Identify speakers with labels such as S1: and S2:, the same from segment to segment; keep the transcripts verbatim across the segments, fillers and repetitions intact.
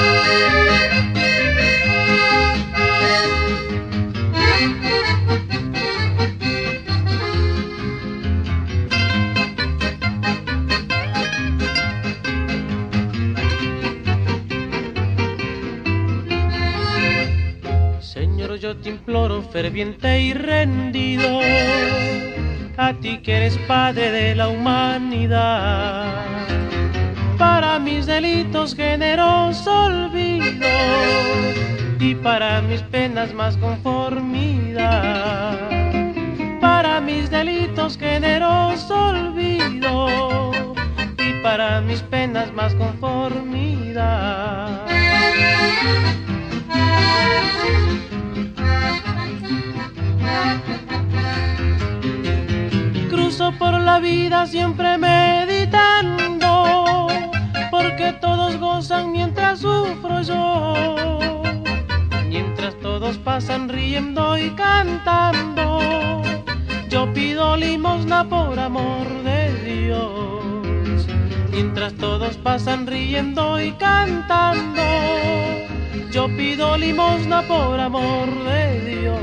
S1: Señor, yo te imploro ferviente y rendido, a ti que eres Padre de la humanidad, para mis delitos generoso olvido y para mis penas más conformidad. Para mis delitos generoso olvido y para mis penas más conformidad. Cruzo por la vida siempre meditando, porque todos gozan mientras sufro yo, mientras todos pasan riendo y cantando. Yo pido limosna por amor de Dios, mientras todos pasan riendo y cantando. Yo pido limosna por amor de Dios.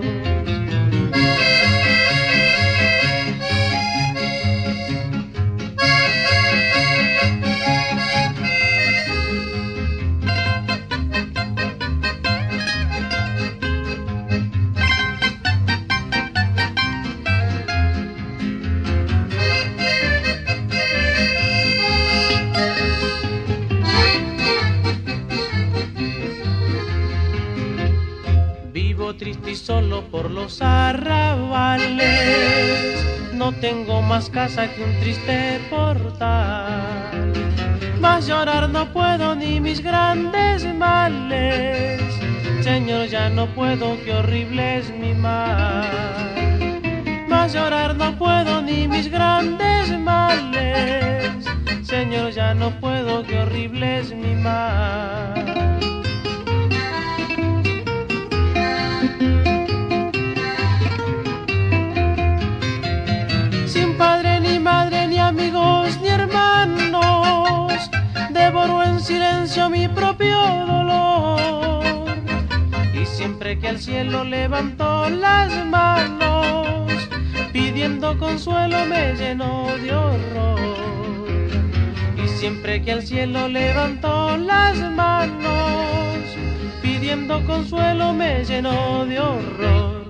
S1: Vivo triste y solo por los arrabales, no tengo más casa que un triste portal, mas llorar no puedo ni mis grandes males. Señor, ya no puedo, qué horrible es mi mal, mas llorar no puedo ni mis grandes males. Señor, ya no puedo, qué horrible es mi mal. Sin padre ni madre ni amigos ni hermanos, devoro en silencio mi propio dolor, y siempre que al cielo levanto las manos pidiendo consuelo me lleno de horror. Y siempre que al cielo levanto las manos pidiendo consuelo me lleno de horror.